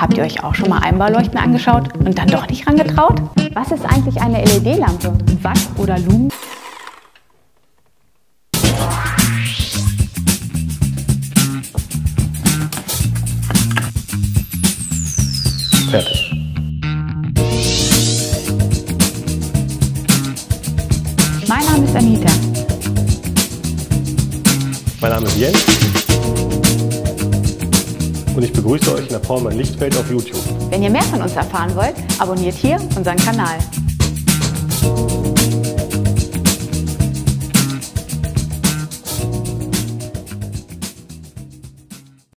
Habt ihr euch auch schon mal Einbauleuchten angeschaut und dann doch nicht rangetraut? Was ist eigentlich eine LED-Lampe? Watt oder Lumen? Fertig. Mein Name ist Anita. Mein Name ist Jens und ich begrüße euch in der Powerman Lichtwelt auf YouTube. Wenn ihr mehr von uns erfahren wollt, abonniert hier unseren Kanal.